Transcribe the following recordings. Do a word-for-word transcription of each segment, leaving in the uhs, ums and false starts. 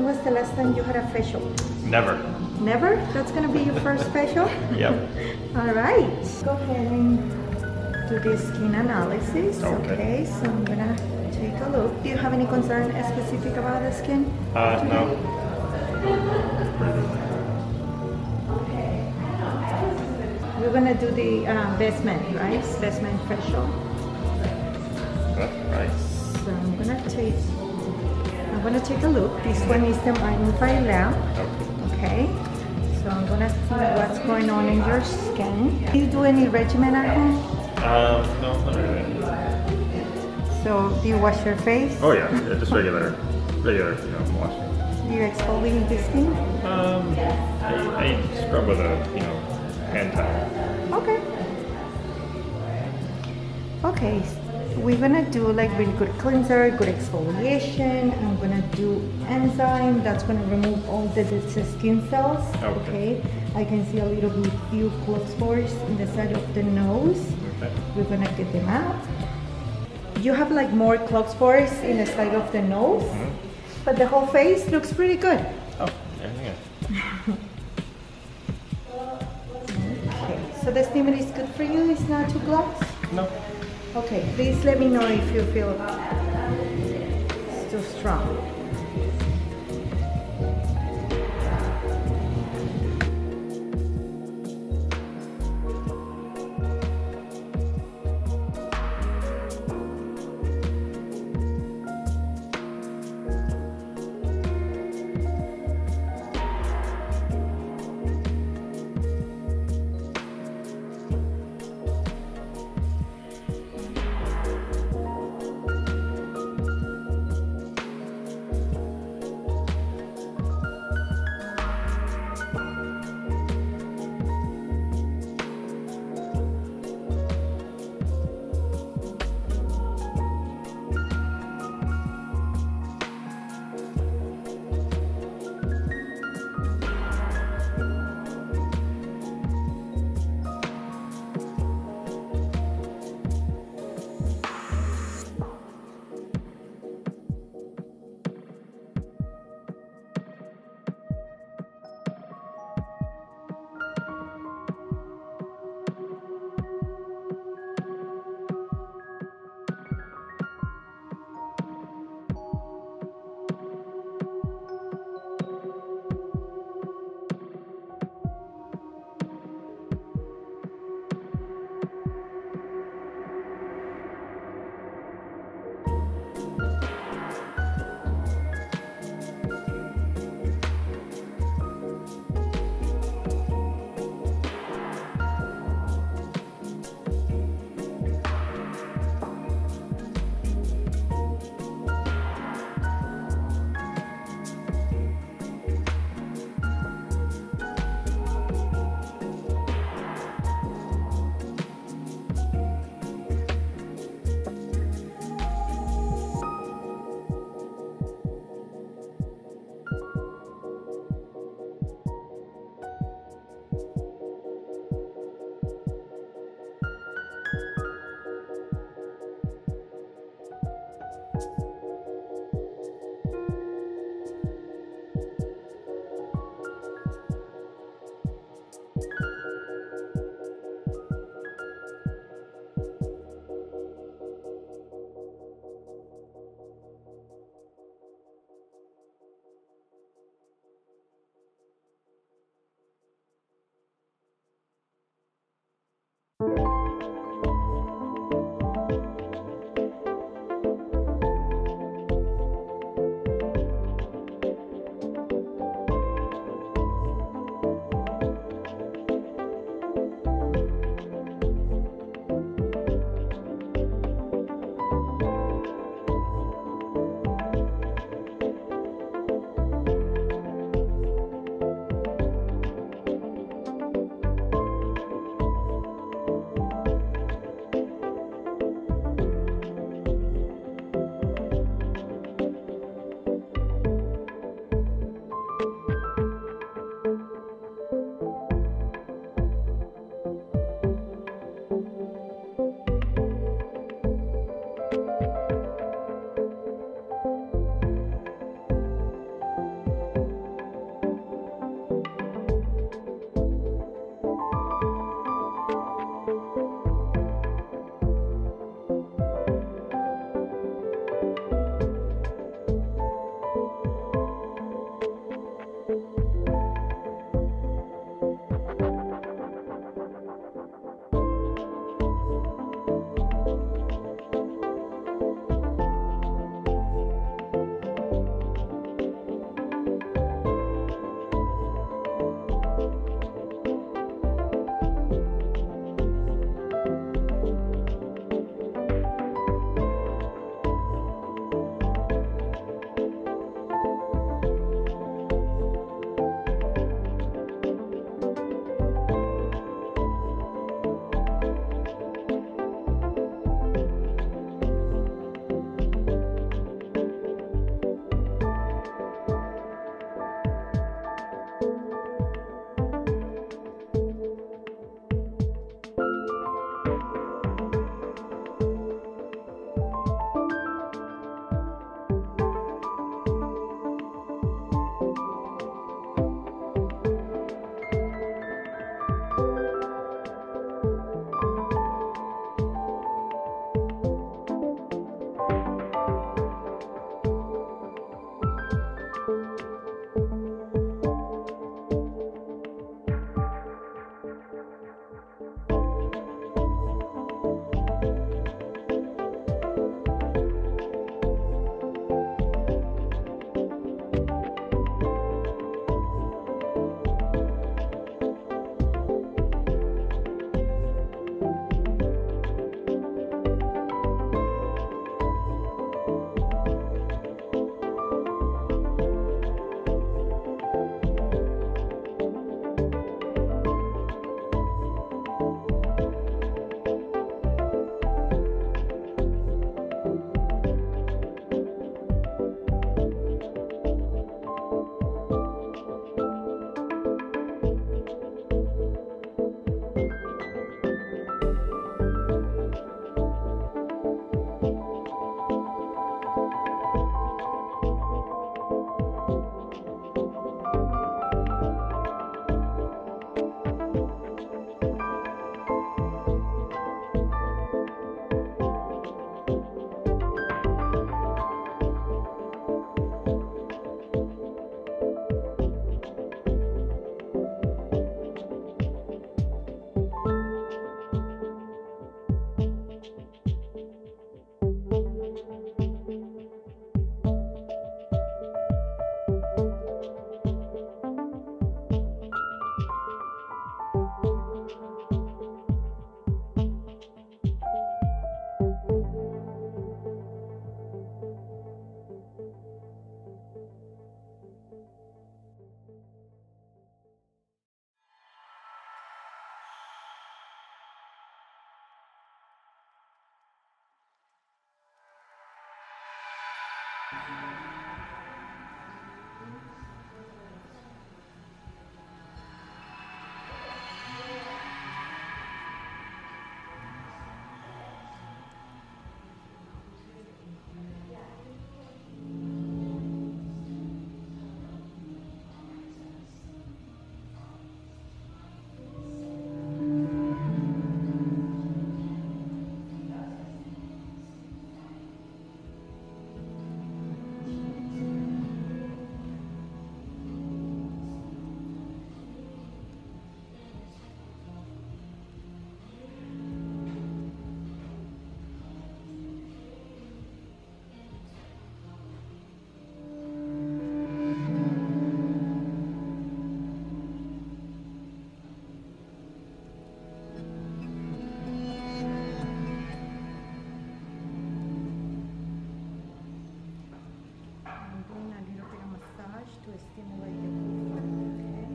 When was the last time you had a facial? Never. Never? That's gonna be your first facial? Yep. All right. Go ahead and do the skin analysis. Okay. Okay, so I'm gonna take a look. Do you have any concern specific about the skin? Uh, no. We're gonna do the um, basement, right? Basement facial. That's right. So I'm gonna take, I'm gonna take a look. This one is the magnify lamp. Okay. Okay. So I'm gonna see what's going on in your skin. Do you do any regimen at home? Um, no, not really. So do you wash your face? Oh yeah, yeah, just regular, regular, you know, washing. Do you exfoliate the skin? Um, I, I scrub with a, you know, hand towel. Okay. Okay. We're gonna do like really good cleanser, good exfoliation. I'm gonna do enzyme that's gonna remove all the dead skin cells. Okay. Okay. I can see a little bit few clot spores in the side of the nose. Okay. We're gonna get them out. You have like more clot spores in the side of the nose, Mm-hmm. but the whole face looks pretty good. Oh, everything is. Okay. So the steamer is good for you. It's not too gloss. No. Okay, please let me know if you feel it's too strong. To stimulate the movement, okay?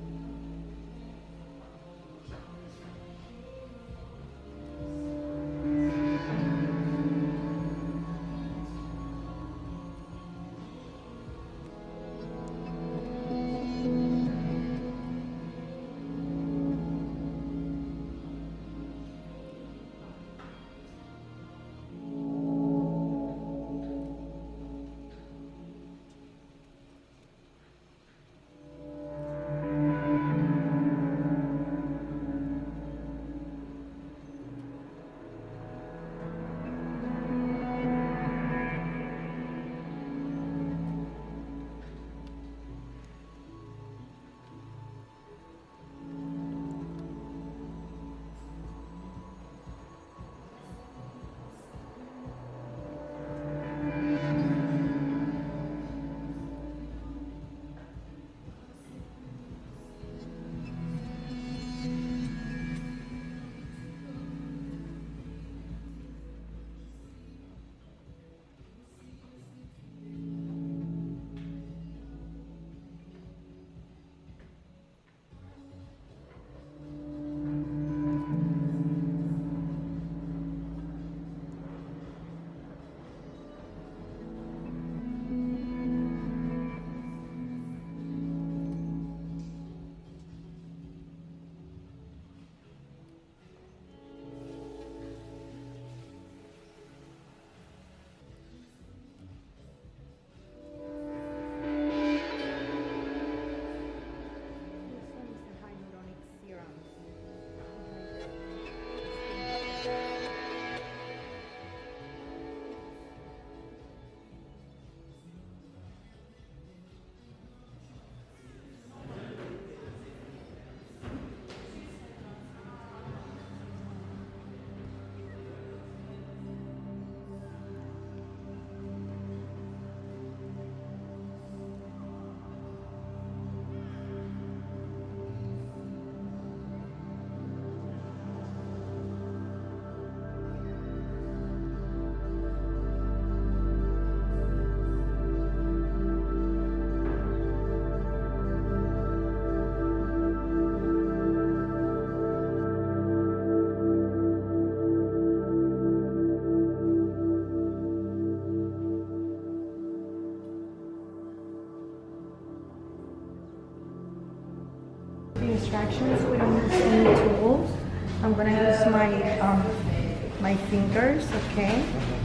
Instructions, we don't use any tools. I'm gonna use my um, my fingers, okay?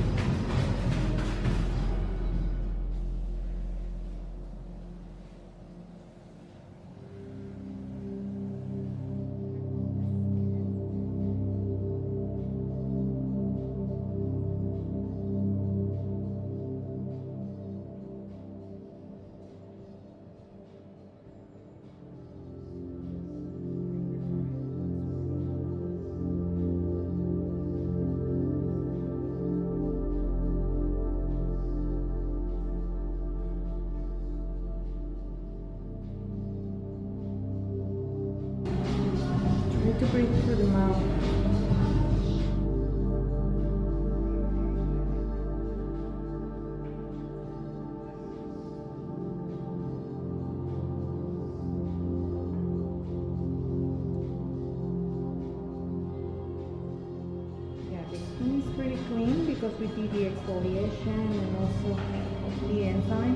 Try to breathe through the mouth. Yeah, the skin is pretty clean because we did the exfoliation and also the enzyme.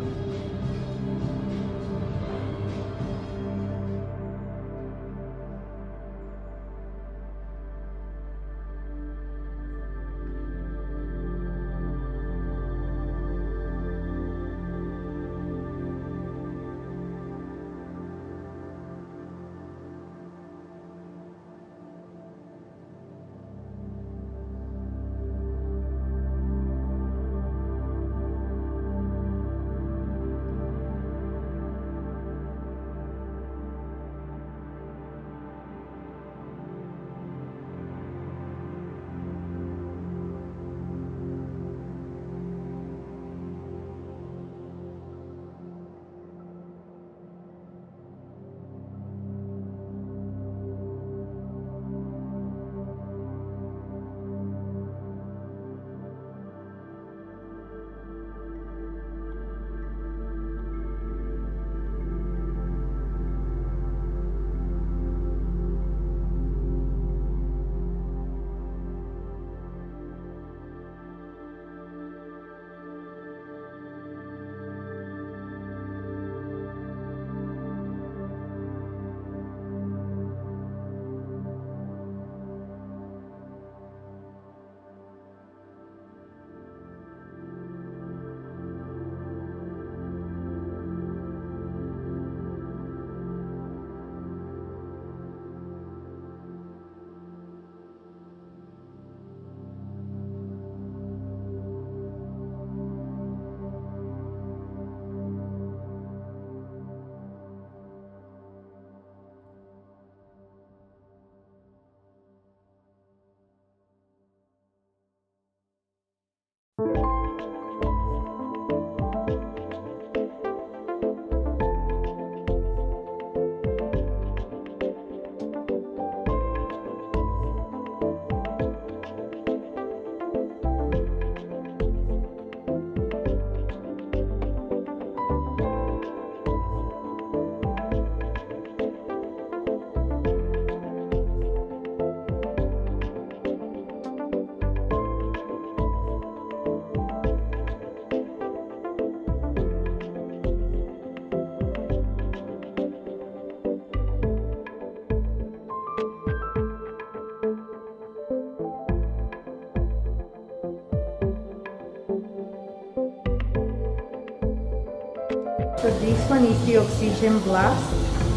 So this one is the Oxygen Blast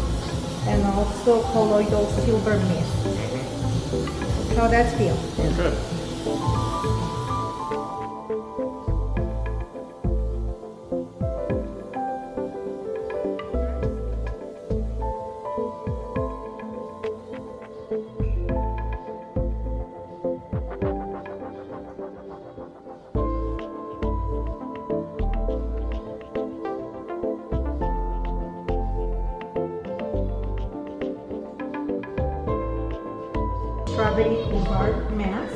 and also Colloidal Silver Mist. How that feel? Good. Strawberry rhubarb mask.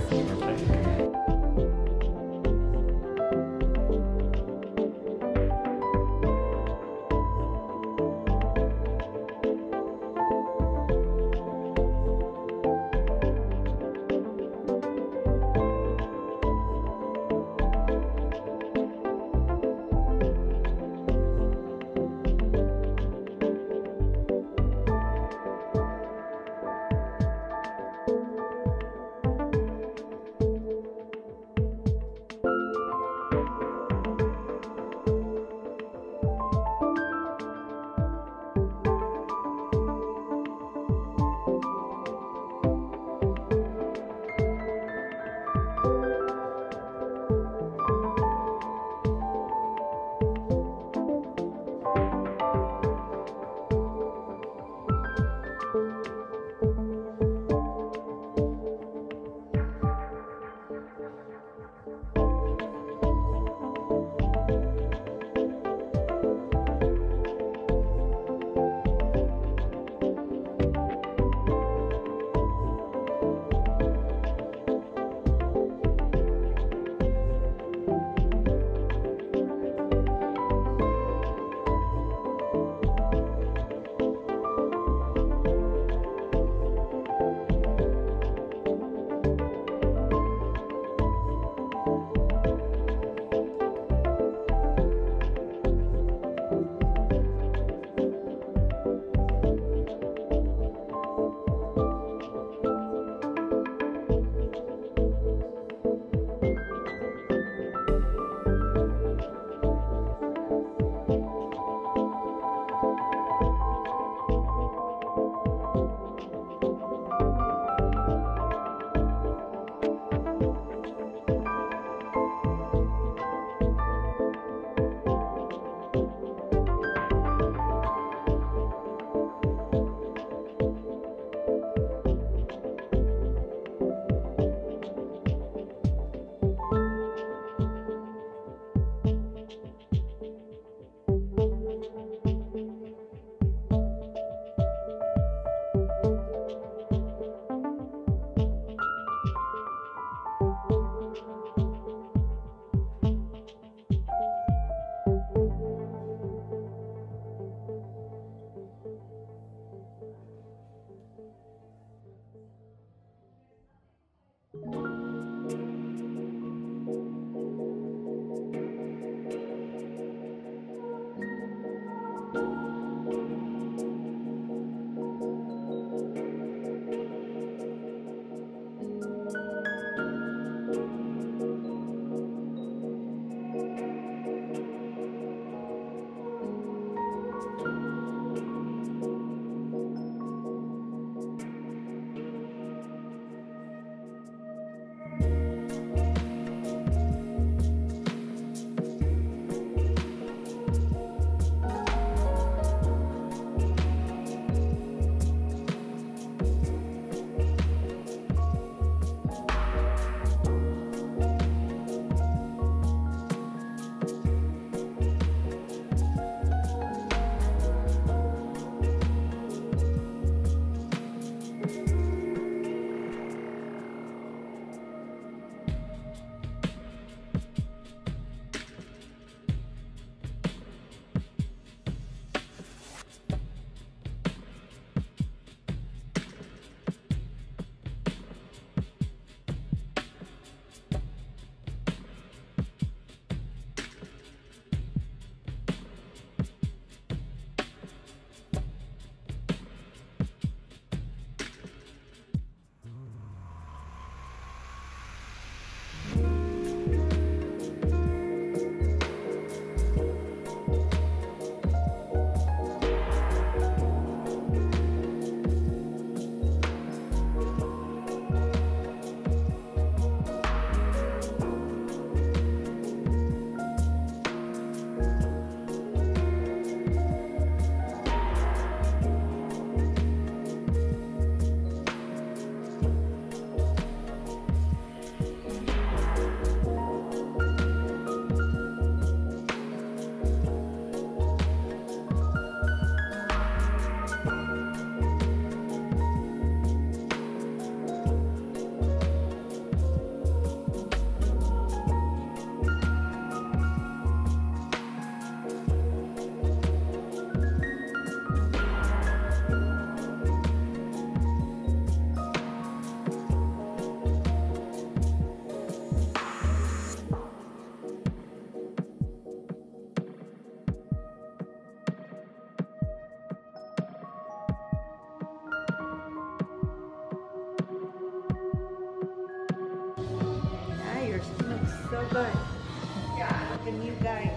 so good. Like a new guy.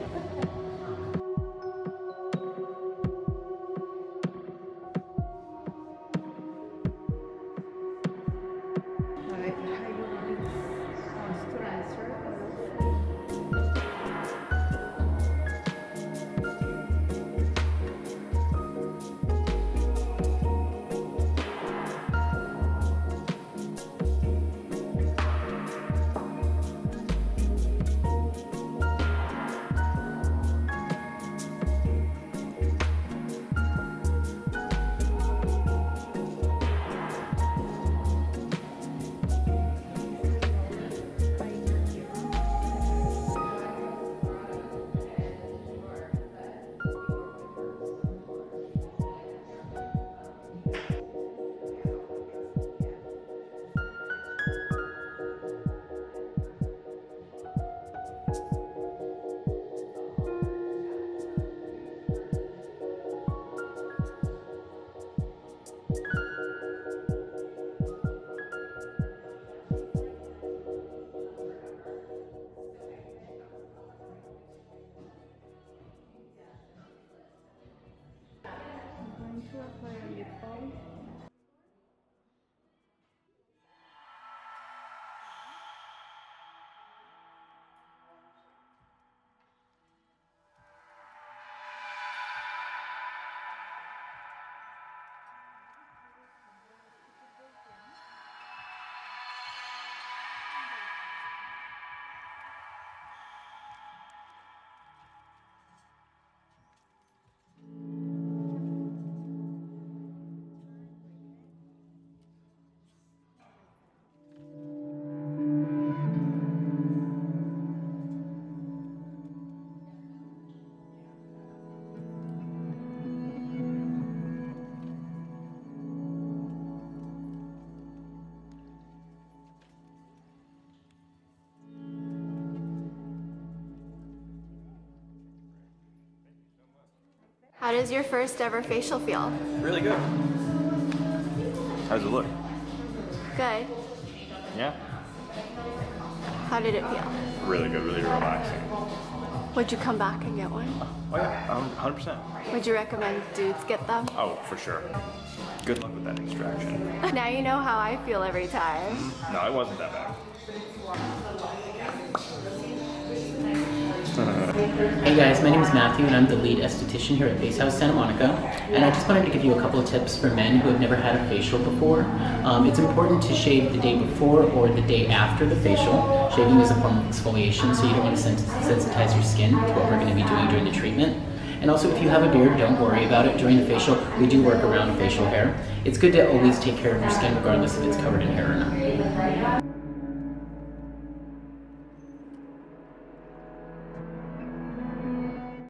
To apply a lip balm. How does your first ever facial feel? Really good. How's it look? Good. Yeah? How did it feel? Really good, really relaxing. Would you come back and get one? Oh yeah, one hundred percent. Would you recommend dudes get them? Oh, for sure. Good luck with that extraction. Now you know how I feel every time. No, it wasn't that bad. Hey guys, my name is Matthew and I'm the lead esthetician here at Face House Santa Monica, and I just wanted to give you a couple of tips for men who have never had a facial before. Um, it's important to shave the day before or the day after the facial. Shaving is a form of exfoliation, so you don't want to sens sensitize your skin to what we're going to be doing during the treatment. And also, if you have a beard, don't worry about it. During the facial, we do work around facial hair. It's good to always take care of your skin regardless if it's covered in hair or not.